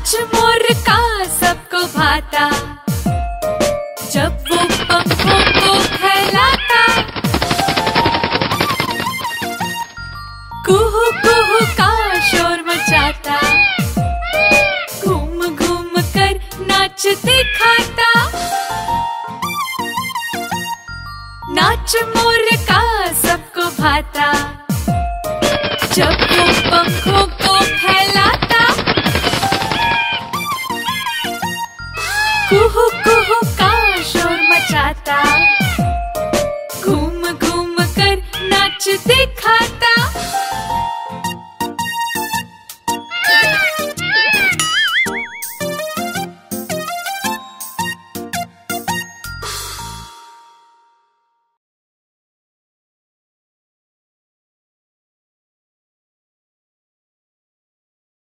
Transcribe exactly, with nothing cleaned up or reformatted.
नाच मोर का सबको भाता, जब वो पंखों को फैलाता। कुहू कुहू का शोर मचाता, घूम घूम कर नाच दिखाता। नाच मोर का सबको भाता, जब वो पंखों को फैलाता। कुहू कुहू का शोर मचाता।